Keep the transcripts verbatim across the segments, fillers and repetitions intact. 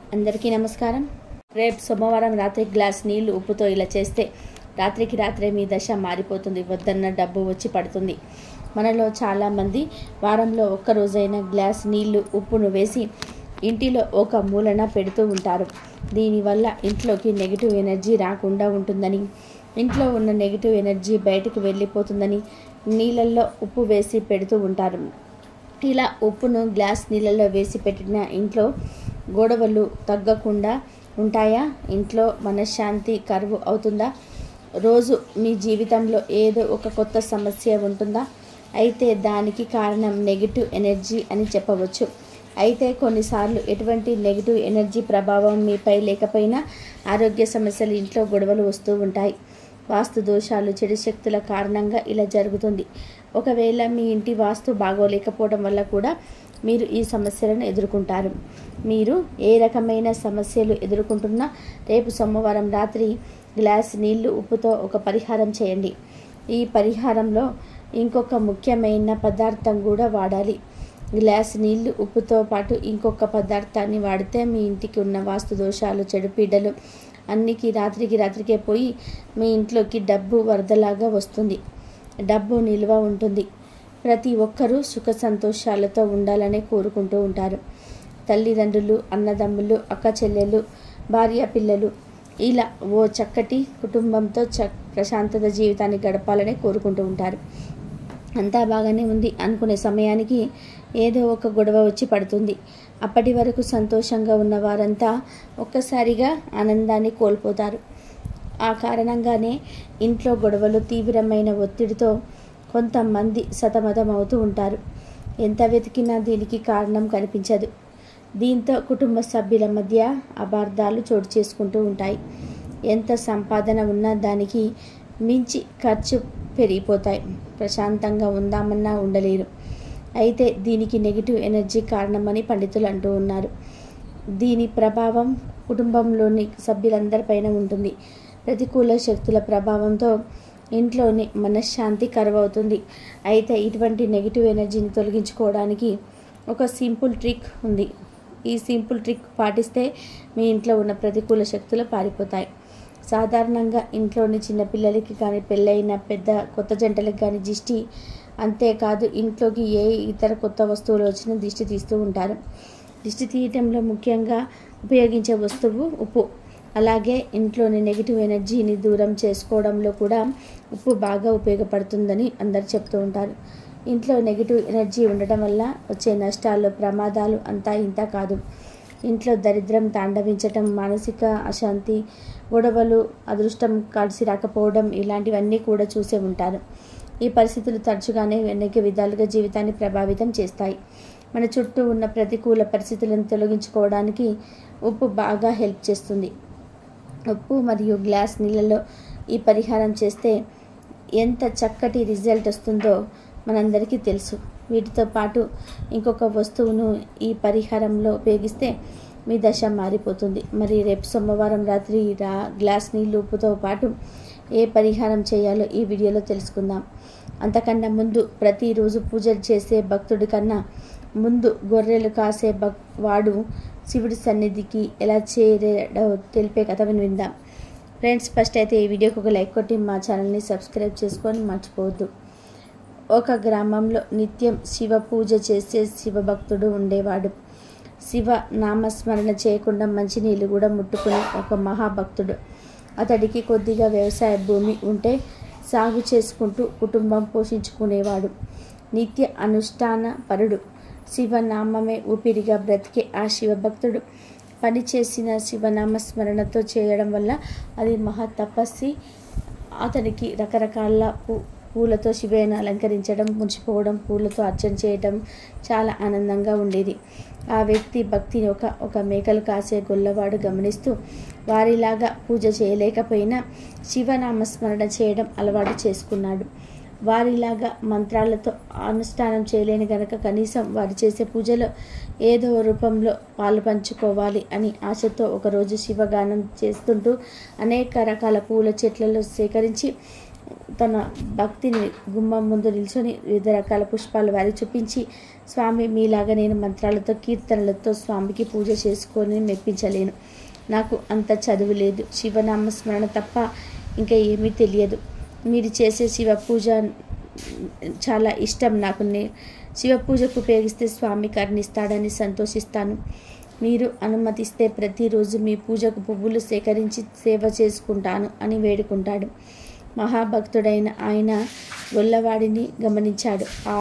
అందరికీ నమస్కారం. రేపు సోమవారం రాత్రి గ్లాస్ నీళ్లు ఉప్పుతో ఇలా చేస్తే రాత్రికి రాత్రే మీ దశ మారిపోతుంది. వద్దన్న డబ్బు వచ్చి పడుతుంది. మనలో చాలామంది వారంలో ఒక్క రోజైనా గ్లాస్ నీళ్లు ఉప్పును వేసి ఇంటిలో ఒక మూలన పెడుతూ ఉంటారు. దీనివల్ల ఇంట్లోకి నెగిటివ్ ఎనర్జీ రాకుండా ఉంటుందని, ఇంట్లో ఉన్న నెగిటివ్ ఎనర్జీ బయటకు వెళ్ళిపోతుందని నీళ్ళల్లో ఉప్పు వేసి పెడుతూ ఉంటారు. ఇలా ఉప్పును గ్లాస్ నీళ్ళల్లో వేసి పెట్టిన ఇంట్లో గొడవలు తగ్గకుండా ఉంటాయా? ఇంట్లో మనశ్శాంతి కరువు అవుతుందా? రోజు మీ జీవితంలో ఏదో ఒక కొత్త సమస్య ఉంటుందా? అయితే దానికి కారణం నెగిటివ్ ఎనర్జీ అని చెప్పవచ్చు. అయితే కొన్నిసార్లు ఎటువంటి నెగిటివ్ ఎనర్జీ ప్రభావం మీపై లేకపోయినా ఆరోగ్య సమస్యలు, ఇంట్లో గొడవలు వస్తూ ఉంటాయి. వాస్తు దోషాలు, చెడు శక్తుల కారణంగా ఇలా జరుగుతుంది. ఒకవేళ మీ ఇంటి వాస్తు బాగోలేకపోవడం వల్ల కూడా మీరు ఈ సమస్యలను ఎదుర్కొంటారు. మీరు ఏ రకమైన సమస్యలు ఎదుర్కొంటున్నా రేపు సోమవారం రాత్రి గ్లాస్ నీళ్లు ఉప్పుతో ఒక పరిహారం చేయండి. ఈ పరిహారంలో ఇంకొక ముఖ్యమైన పదార్థం కూడా వాడాలి. గ్లాస్ నీళ్లు ఉప్పుతో పాటు ఇంకొక పదార్థాన్ని వాడితే మీ ఇంటికి ఉన్న వాస్తు దోషాలు, చెడు పీడలు అన్నికి రాత్రికి రాత్రికే పోయి మీ ఇంట్లోకి డబ్బు వరదలాగా వస్తుంది. డబ్బు నిల్వ ఉంటుంది. ప్రతి ఒక్కరూ సుఖ సంతోషాలతో ఉండాలని కోరుకుంటూ ఉంటారు. తల్లిదండ్రులు, అన్నదమ్ములు, అక్క చెల్లెలు, భార్య పిల్లలు ఇలా ఓ చక్కటి కుటుంబంతో చ ప్రశాంతత జీవితాన్ని గడపాలని కోరుకుంటూ ఉంటారు. అంతా బాగానే ఉంది అనుకునే సమయానికి ఏదో ఒక గొడవ వచ్చి పడుతుంది. అప్పటి వరకు సంతోషంగా ఉన్న వారంతా ఒక్కసారిగా ఆనందాన్ని కోల్పోతారు. ఆ కారణంగానే ఇంట్లో గొడవలు, తీవ్రమైన ఒత్తిడితో కొంతమంది సతమతం అవుతూ ఉంటారు. ఎంత వెతికినా దీనికి కారణం కనిపించదు. దీంతో కుటుంబ సభ్యుల మధ్య అపార్థాలు చోటు చేసుకుంటూ ఉంటాయి. ఎంత సంపాదన ఉన్నా దానికి మించి ఖర్చు పెరిగిపోతాయి. ప్రశాంతంగా ఉందామన్నా ఉండలేరు. అయితే దీనికి నెగిటివ్ ఎనర్జీ కారణమని పండితులు అంటూ ఉన్నారు. దీని ప్రభావం కుటుంబంలోని సభ్యులందరిపైన ఉంటుంది. ప్రతికూల శక్తుల ప్రభావంతో ఇంట్లోని మనశ్శాంతి కరువవుతుంది. అయితే ఇటువంటి నెగిటివ్ ఎనర్జీని తొలగించుకోవడానికి ఒక సింపుల్ ట్రిక్ ఉంది. ఈ సింపుల్ ట్రిక్ పాటిస్తే మీ ఇంట్లో ఉన్న ప్రతికూల శక్తులు పారిపోతాయి. సాధారణంగా ఇంట్లోని చిన్నపిల్లలకి కానీ, పెళ్ళైన పెద్ద కొత్త జంటలకు కానీ దిష్టి, అంతేకాదు ఇంట్లోకి ఏ ఇతర కొత్త వస్తువులు వచ్చినా దిష్టి తీస్తూ ఉంటారు. దిష్టి తీయటంలో ముఖ్యంగా ఉపయోగించే వస్తువు ఉప్పు. అలాగే ఇంట్లోని నెగిటివ్ ఎనర్జీని దూరం చేసుకోవడంలో కూడా ఉప్పు బాగా ఉపయోగపడుతుందని అందరు చెప్తూ ఉంటారు. ఇంట్లో నెగిటివ్ ఎనర్జీ ఉండటం వల్ల వచ్చే నష్టాలు, ప్రమాదాలు అంతా ఇంత కాదు. ఇంట్లో దరిద్రం తాండవించటం, మానసిక అశాంతి, గొడవలు, అదృష్టం కలిసి రాకపోవడం ఇలాంటివన్నీ కూడా చూసే ఉంటారు. ఈ పరిస్థితులు తరచుగానే అనేక విధాలుగా జీవితాన్ని ప్రభావితం చేస్తాయి. మన చుట్టూ ఉన్న ప్రతికూల పరిస్థితులను తొలగించుకోవడానికి ఉప్పు బాగా హెల్ప్ చేస్తుంది. ఉప్పు మరియు గ్లాస్ నీళ్ళలో ఈ పరిహారం చేస్తే ఎంత చక్కటి రిజల్ట్ వస్తుందో మనందరికీ తెలుసు. వీటితో పాటు ఇంకొక వస్తువును ఈ పరిహారంలో ఉపయోగిస్తే మీ దశ మారిపోతుంది. మరి రేపు సోమవారం రాత్రి రా గ్లాస్ నీళ్ళు ఉప్పుతో పాటు ఏ పరిహారం చేయాలో ఈ వీడియోలో తెలుసుకుందాం. అంతకన్నా ముందు ప్రతిరోజు పూజలు చేసే భక్తుడి కన్నా ముందు గొర్రెలు కాసే భక్ వాడు శివుడి సన్నిధికి ఎలా చేరడో తెలిపే కథను విందాం. ఫ్రెండ్స్, ఫస్ట్ అయితే ఈ వీడియోకి ఒక లైక్ కొట్టి మా ఛానల్ని సబ్స్క్రైబ్ చేసుకొని మర్చిపోవద్దు. ఒక గ్రామంలో నిత్యం శివ పూజ చేసే శివభక్తుడు ఉండేవాడు. శివ నామస్మరణ చేయకుండా మంచినీళ్ళు కూడా ముట్టుకునే ఒక మహాభక్తుడు. అతడికి కొద్దిగా వ్యవసాయ భూమి ఉంటే సాగు చేసుకుంటూ కుటుంబం పోషించుకునేవాడు. నిత్య అనుష్ఠాన పరుడు. శివనామమే ఊపిరిగా బ్రతికే ఆ శివభక్తుడు పనిచేసిన శివనామస్మరణతో చేయడం వల్ల అది మహా తపస్సి. అతనికి రకరకాల పూ పూలతో శివయ్యను అలంకరించడం, మురిసిపోవడం, పూలతో అర్చన చేయడం చాలా ఆనందంగా ఉండేది. ఆ వ్యక్తి భక్తిని ఒక ఒక మేకలు కాసే గొల్లవాడు గమనిస్తూ వారిలాగా పూజ చేయలేకపోయినా శివనామస్మరణ చేయడం అలవాటు చేసుకున్నాడు. వారిలాగా మంత్రాలతో అనుష్ఠానం చేయలేని గనక కనీసం వారు చేసే పూజలో ఏదో రూపంలో పాలు పంచుకోవాలి అని ఆశతో ఒకరోజు శివగానం చేస్తుంటూ అనేక రకాల పూల చెట్లలో సేకరించి తన భక్తిని గుమ్మం ముందు నిల్చొని వివిధ రకాల పుష్పాలు వారి చూపించి స్వామి, మీలాగా నేను మంత్రాలతో కీర్తనలతో స్వామికి పూజ చేసుకొని మెప్పించలేను. నాకు అంత చదువు లేదు. శివనామస్మరణ తప్ప ఇంకా ఏమీ తెలియదు. మీరు చేసే శివ పూజ చాలా ఇష్టం నాకు. శివ పూజకు ఉపయోగిస్తే స్వామి కరుణిస్తాడని సంతోషిస్తాను. మీరు అనుమతిస్తే ప్రతిరోజు మీ పూజకు పువ్వులు సేకరించి సేవ చేసుకుంటాను అని వేడుకుంటాడు. మహాభక్తుడైన ఆయన గొల్లవాడిని గమనించాడు. ఆ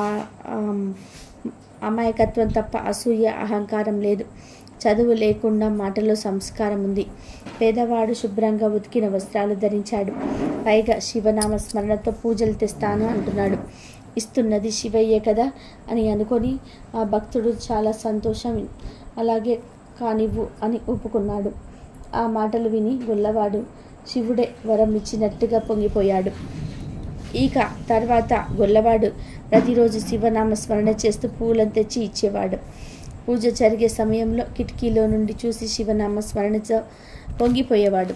అమాయకత్వం తప్ప అసూయ, అహంకారం లేదు. చదువు లేకుండా మాటలో సంస్కారం ఉంది. పేదవాడు శుభ్రంగా ఉతికిన వస్త్రాలు ధరించాడు. పైగా శివనామ స్మరణతో పూజలు తెస్తాను అంటున్నాడు. ఇస్తున్నది శివయ్యే కదా అని అనుకొని ఆ భక్తుడు చాలా సంతోషం, అలాగే కానివ్వు అని ఒప్పుకున్నాడు. ఆ మాటలు విని గొల్లవాడు శివుడే వరం ఇచ్చినట్టుగా పొంగిపోయాడు. ఇక తర్వాత గొల్లవాడు ప్రతిరోజు శివనామ స్మరణ చేస్తూ పూలను తెచ్చి ఇచ్చేవాడు. పూజ జరిగే సమయంలో కిటికీలో నుండి చూసి శివనామ స్మరణతో పొంగిపోయేవాడు.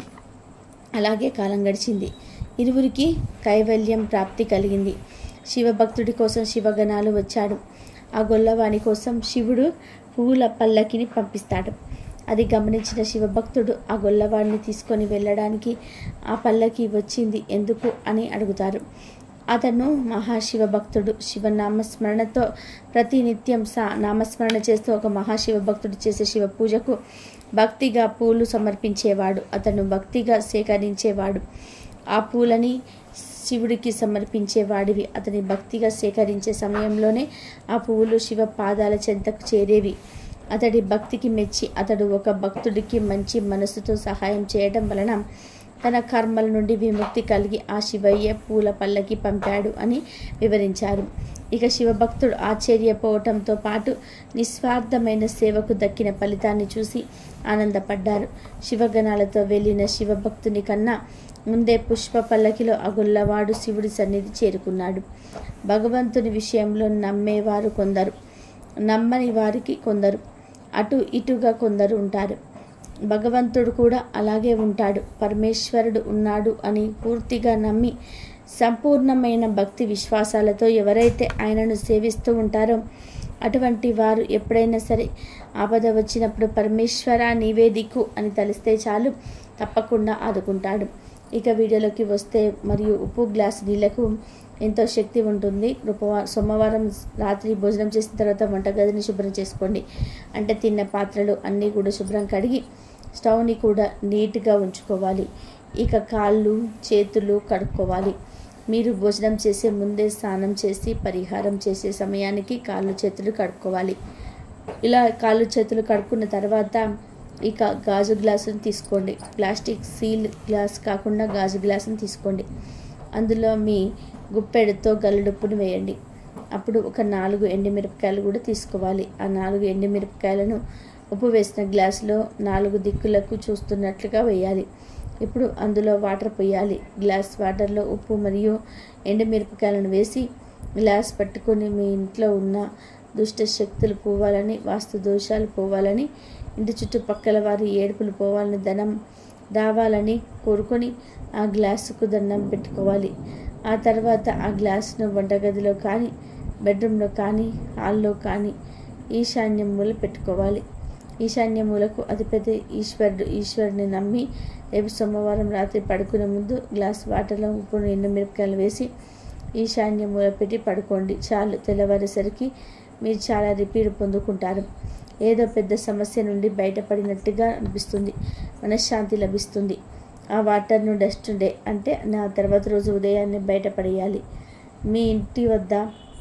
అలాగే కాలం గడిచింది. ఇరువురికి కైవల్యం ప్రాప్తి కలిగింది. శివభక్తుడి కోసం శివగణాలు వచ్చాడు. ఆ గొల్లవాని కోసం శివుడు పువ్వుల పల్లకిని పంపిస్తాడు. అది గమనించిన శివభక్తుడు ఆ గొల్లవాడిని తీసుకొని వెళ్ళడానికి ఆ పల్లకి వచ్చింది ఎందుకు అని అడుగుతారు. అతను మహాశివభక్తుడు. శివనామస్మరణతో ప్రతినిత్యం సా నామస్మరణ చేస్తూ ఒక మహాశివభక్తుడు చేసే శివ పూజకు భక్తిగా పూలు సమర్పించేవాడు. అతను భక్తిగా సేకరించేవాడు. ఆ పూలని శివుడికి సమర్పించేవాడివి. అతని భక్తిగా సేకరించే సమయంలోనే ఆ పువ్వులు శివ పాదాల చెంతకు చేరేవి. అతడి భక్తికి మెచ్చి అతడు ఒక భక్తుడికి మంచి మనసుతో సహాయం చేయడం వలన తన కర్మల నుండి విముక్తి కలిగి ఆ శివయ్య పూల పల్లకి పంపాడు అని వివరించారు. ఇక శివభక్తుడు ఆశ్చర్యపోవటంతో పాటు నిస్వార్థమైన సేవకు దక్కిన ఫలితాన్ని చూసి ఆనందపడ్డారు. శివగణాలతో వెళ్ళిన శివభక్తుని కన్నా ముందే పుష్ప పల్లకిలో ఆ గొల్లవాడు శివుడి సన్నిధి చేరుకున్నాడు. భగవంతుని విషయంలో నమ్మేవారు కొందరు, నమ్మని వారికి కొందరు, అటు ఇటుగా కొందరు ఉంటారు. భగవంతుడు కూడా అలాగే ఉంటాడు. పరమేశ్వరుడు ఉన్నాడు అని పూర్తిగా నమ్మి సంపూర్ణమైన భక్తి విశ్వాసాలతో ఎవరైతే ఆయనను సేవిస్తూ ఉంటారో అటువంటి వారు ఎప్పుడైనా సరే ఆపద వచ్చినప్పుడు పరమేశ్వర నీవే దిక్కు అని తలిస్తే చాలు, తప్పకుండా ఆదుకుంటాడు. ఇక వీడియోలోకి వస్తే, మరియు ఉప్పు గ్లాసు నీళ్లకు ఎంతో శక్తి ఉంటుంది. ఉపవా సోమవారం రాత్రి భోజనం చేసిన తర్వాత వంటగదిని శుభ్రం చేసుకోండి. అంటే తిన్న పాత్రలు అన్నీ కూడా శుభ్రం కడిగి స్టవ్ని కూడా నీట్గా ఉంచుకోవాలి. ఇక కాళ్ళు చేతులు కడుక్కోవాలి. మీరు భోజనం చేసే ముందే స్నానం చేసి పరిహారం చేసే సమయానికి కాళ్ళు చేతులు కడుక్కోవాలి. ఇలా కాళ్ళు చేతులు కడుక్కున్న తర్వాత ఇక గాజు గ్లాసును తీసుకోండి. ప్లాస్టిక్ సీల్ గ్లాస్ కాకుండా గాజు గ్లాసును తీసుకోండి. అందులో మీ గుప్పెడుతో గల్లుడుప్పును వేయండి. అప్పుడు ఒక నాలుగు ఎండుమిరపకాయలు కూడా తీసుకోవాలి. ఆ నాలుగు ఎండుమిరపకాయలను ఉప్పు వేసిన గ్లాసులో నాలుగు దిక్కులకు చూస్తున్నట్లుగా వేయాలి. ఇప్పుడు అందులో వాటర్ పోయాలి. గ్లాస్ వాటర్లో ఉప్పు మరియు ఎండుమిరపకాయలను వేసి గ్లాస్ పట్టుకొని మీ ఇంట్లో ఉన్న దుష్ట శక్తులు పోవాలని, వాస్తు దోషాలు పోవాలని, ఇంటి చుట్టుపక్కల వారి ఏడుపులు పోవాలని, ధనం రావాలని కోరుకొని ఆ గ్లాసుకు దండం పెట్టుకోవాలి. ఆ తర్వాత ఆ గ్లాసును వంటగదిలో కానీ, బెడ్రూమ్లో కానీ, హాల్లో కానీ ఈశాన్య మూల పెట్టుకోవాలి. ఈశాన్య మూలకు అతిపెద్ద ఈశ్వరుడు. ఈశ్వరుని నమ్మి రేపు సోమవారం రాత్రి పడుకునే ముందు గ్లాస్ వాటర్లో ఉప్పు ఎండు మిరపకాయలు వేసి ఈశాన్య మూల పెట్టి పడుకోండి. చాలు, తెల్లవారేసరికి మీరు చాలా రిపీట్ పొందుకుంటారు. ఏదో పెద్ద సమస్య నుండి బయటపడినట్టుగా అనిపిస్తుంది. మనశ్శాంతి లభిస్తుంది. ఆ వాటర్ను డస్ట్ డే అంటే నా తర్వాత రోజు ఉదయాన్నే బయటపడేయాలి. మీ ఇంటి వద్ద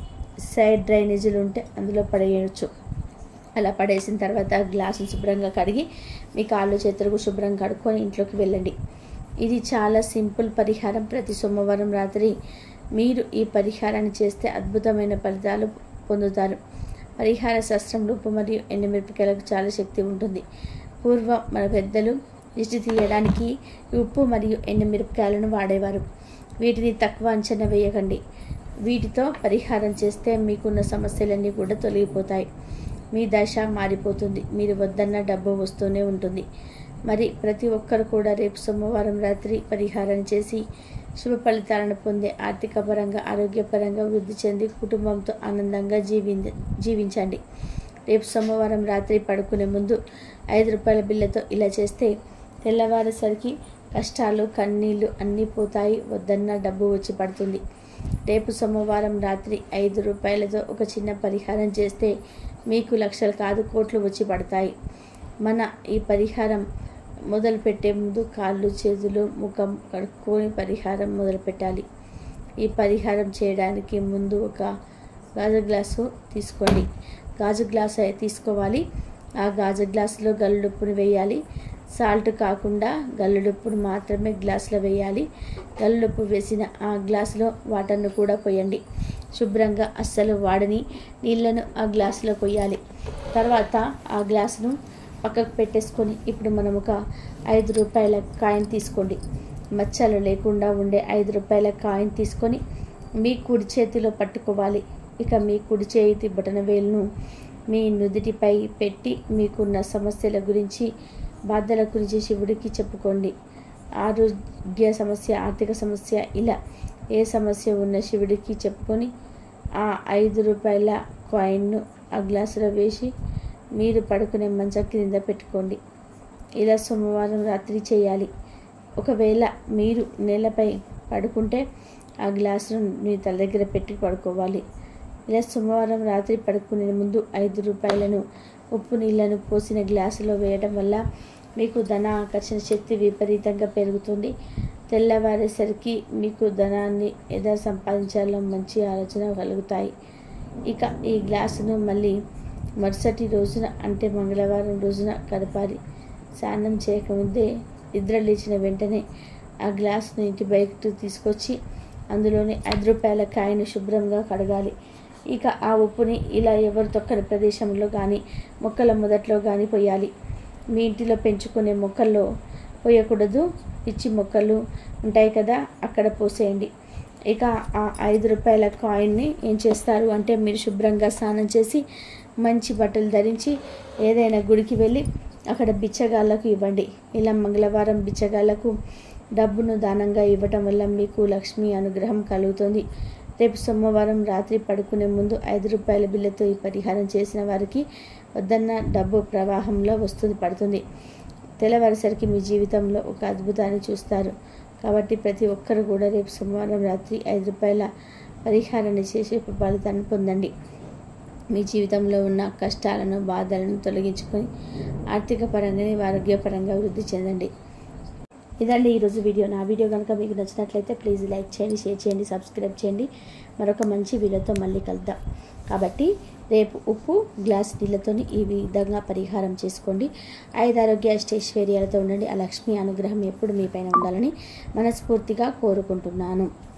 సైడ్ డ్రైనేజీలు ఉంటే అందులో పడేయచ్చు. అలా పడేసిన తర్వాత గ్లాసును శుభ్రంగా కడిగి మీ కాళ్ళు చేతులకు శుభ్రంగా కడుక్కొని ఇంట్లోకి వెళ్ళండి. ఇది చాలా సింపుల్ పరిహారం. ప్రతి సోమవారం రాత్రి మీరు ఈ పరిహారాన్ని చేస్తే అద్భుతమైన ఫలితాలు పొందుతారు. పరిహార శాస్త్రంలో ఉప్పు మరియు ఎండుమిరపకాయలకు చాలా శక్తి ఉంటుంది. పూర్వం మన పెద్దలు దిష్టి తీయడానికి ఉప్పు మరియు ఎండుమిరపకాయలను వాడేవారు. వీటిని తక్కువ అంచనా వేయకండి. వీటితో పరిహారం చేస్తే మీకున్న సమస్యలన్నీ కూడా తొలగిపోతాయి. మీ దశ మారిపోతుంది. మీరు వద్దన్న డబ్బు వస్తూనే ఉంటుంది. మరి ప్రతి ఒక్కరు కూడా రేపు సోమవారం రాత్రి పరిహారం చేసి శుభ ఫలితాలను పొందే ఆర్థిక పరంగా ఆరోగ్యపరంగా వృద్ధి చెంది కుటుంబంతో ఆనందంగా జీవి జీవించండి. రేపు సోమవారం రాత్రి పడుకునే ముందు ఐదు రూపాయల బిళ్ళతో ఇలా చేస్తే తెల్లవారేసరికి కష్టాలు కన్నీళ్లు అన్నీ పోతాయి, వద్దన్న డబ్బు వచ్చి పడుతుంది. రేపు సోమవారం రాత్రి ఐదు రూపాయలతో ఒక చిన్న పరిహారం చేస్తే మీకు లక్షలు కాదు కోట్లు వచ్చి పడతాయి. మన ఈ పరిహారం మొదలు పెట్టే ముందు కాళ్ళు చేతులు ముఖం కడుక్కొని పరిహారం మొదలు పెట్టాలి. ఈ పరిహారం చేయడానికి ముందు ఒక గాజు గ్లాసు తీసుకోండి. గాజు గ్లాసు తీసుకోవాలి. ఆ గాజు గ్లాసులో గల్లుడుప్పును వేయాలి. సాల్ట్ కాకుండా గల్లుడుప్పును మాత్రమే గ్లాసులో వేయాలి. గల్లుడుప్పు వేసిన ఆ గ్లాసులో వాటర్ను కూడా పోయండి. శుభ్రంగా అస్సలు వాడని నీళ్లను ఆ గ్లాసులో పోయాలి. తర్వాత ఆ గ్లాసును పక్కకు పెట్టేసుకొని ఇప్పుడు మనం ఒక ఐదు రూపాయల కాయిన్ తీసుకోండి. మచ్చలు లేకుండా ఉండే ఐదు రూపాయల కాయిన్ తీసుకొని మీ కుడి చేతిలో పట్టుకోవాలి. ఇక మీ కుడి చేతి బొటన వేలును మీ నుదిటిపై పెట్టి మీకున్న సమస్యల గురించి బాధల గురించి శివుడికి చెప్పుకోండి. ఆరోగ్య సమస్య, ఆర్థిక సమస్య, ఇలా ఏ సమస్య ఉన్న శివుడికి చెప్పుకొని ఆ ఐదు రూపాయల కాయిన్ను ఆ గ్లాసులో వేసి మీరు పడుకునే మంచం కింద పెట్టుకోండి. ఇలా సోమవారం రాత్రి చేయాలి. ఒకవేళ మీరు నేలపై పడుకుంటే ఆ గ్లాసును మీ తల దగ్గర పెట్టి పడుకోవాలి. ఇలా సోమవారం రాత్రి పడుకునే ముందు ఐదు రూపాయలను ఉప్పు నీళ్లను పోసిన గ్లాసులో వేయడం వల్ల మీకు ధన ఆకర్షణ శక్తి విపరీతంగా పెరుగుతుంది. తెల్లవారేసరికి మీకు ధనాన్ని ఎలా సంపాదించాలో మంచి ఆలోచన కలుగుతాయి. ఇక ఈ గ్లాసును మళ్ళీ మరుసటి రోజున అంటే మంగళవారం రోజున కడపాలి. స్నానం చేయకముందే నిద్ర లేచిన వెంటనే ఆ గ్లాసును ఇంటి బయటకు తీసుకొచ్చి అందులోని ఐదు రూపాయల కాయను శుభ్రంగా కడగాలి. ఇక ఆ ఉప్పుని ఇలా ఎవరు తొక్కని ప్రదేశంలో కానీ మొక్కల మొదట్లో కానీ పోయాలి. మీ ఇంటిలో పెంచుకునే మొక్కల్లో పోయకూడదు. పిచ్చి మొక్కలు ఉంటాయి కదా, అక్కడ పోసేయండి. ఇక ఆ ఐదు రూపాయల కాయిన్ని ఏం చేస్తారు అంటే మీరు శుభ్రంగా స్నానం చేసి మంచి బట్టలు ధరించి ఏదైనా గుడికి వెళ్ళి అక్కడ బిచ్చగాళ్ళకు ఇవ్వండి. ఇలా మంగళవారం బిచ్చగాళ్ళకు డబ్బును దానంగా ఇవ్వటం వల్ల మీకు లక్ష్మీ అనుగ్రహం కలుగుతుంది. రేపు సోమవారం రాత్రి పడుకునే ముందు ఐదు రూపాయల బిళ్ళతో ఈ పరిహారం చేసిన వారికి వద్దన్న డబ్బు ప్రవాహంలో వస్తుంది పడుతుంది. తెల్లవారేసరికి మీ జీవితంలో ఒక అద్భుతాన్ని చూస్తారు. కాబట్టి ప్రతి ఒక్కరు కూడా రేపు సోమవారం రాత్రి ఐదు రూపాయల పరిహారాన్ని చేసి ఫలితాన్ని పొందండి. మీ జీవితంలో ఉన్న కష్టాలను బాధలను తొలగించుకొని ఆర్థిక పరంగానే ఆరోగ్యపరంగా వృద్ధి చెందండి. ఇదండి ఈరోజు వీడియో. నా వీడియో కనుక మీకు నచ్చినట్లయితే ప్లీజ్ లైక్ చేయండి, షేర్ చేయండి, సబ్స్క్రైబ్ చేయండి. మరొక మంచి వీడియోతో మళ్ళీ కలుద్దాం. కాబట్టి రేపు ఉప్పు గ్లాస్ నీళ్ళతోని ఈ విధంగా పరిహారం చేసుకోండి. ఐదు ఆరోగ్య అష్టైశ్వర్యాలతో ఉండండి. ఆ లక్ష్మీ అనుగ్రహం ఎప్పుడు మీ పైన ఉండాలని మనస్ఫూర్తిగా కోరుకుంటున్నాను.